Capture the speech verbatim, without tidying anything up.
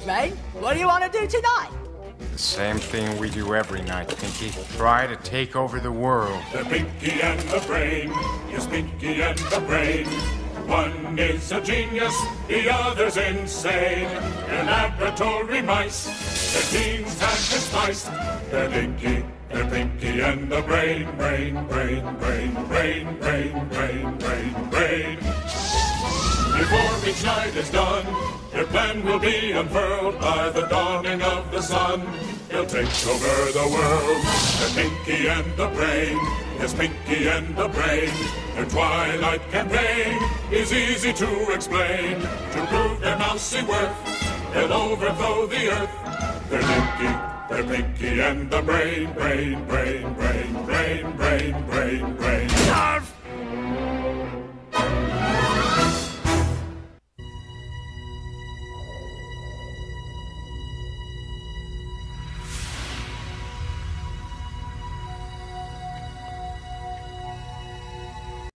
Brain. What do you want to do tonight? The same thing we do every night, Pinky. Try to take over the world. The Pinky and the Brain. Yes, Pinky and the Brain. One is a genius, the other's insane. They're laboratory mice, their genes have been spiced. They're Pinky, they're Pinky and the Brain, brain, brain, brain, brain, brain, brain, brain, brain. Before each night is done, their plan will be unfurled by the dawning of the sun. They'll take over the world, the Pinky and the Brain. Yes, Pinky and the Brain. Their twilight campaign is easy to explain. To prove their mousy worth, they'll overthrow the earth. They're Pinky, they're Pinky and the Brain, brain, brain, brain, brain, brain, brain, brain.